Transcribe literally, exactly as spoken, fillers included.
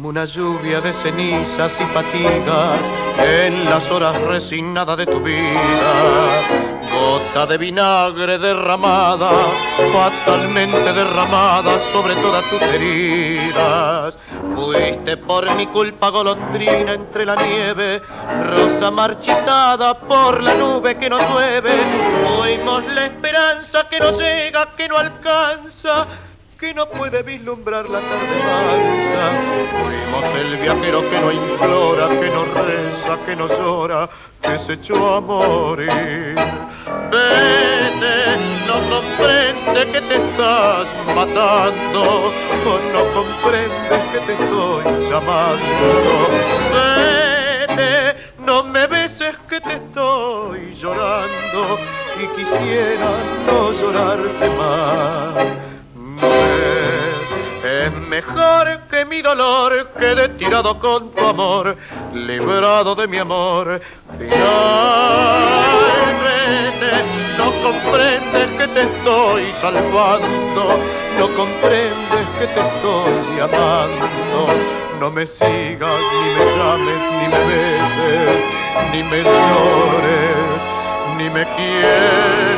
como una lluvia de cenizas y fatigas en las horas resignadas de tu vida. Gota de vinagre derramada, fatalmente derramada sobre todas tus heridas. Fuiste por mi culpa golondrina entre la nieve, rosa marchitada por la nube que nos llueve. Fuimos la esperanza que no llega, que no alcanza, que no puede vislumbrar la tarde mansa. Fuimos el viajero que no implora, que no reza, que no llora, que se echó a morir. Vete, no comprende que te estás matando, o no comprendes que te estoy llamando. Vete, no me beses que te estoy llorando y quisiera no llorarte más. Es mejor que mi dolor quede tirado con tu amor, librado de mi amor. Finalmente no comprendes que te estoy salvando, no comprendes que te estoy amando. No me sigas, ni me llames, ni me beses, ni me llores, ni me quieres.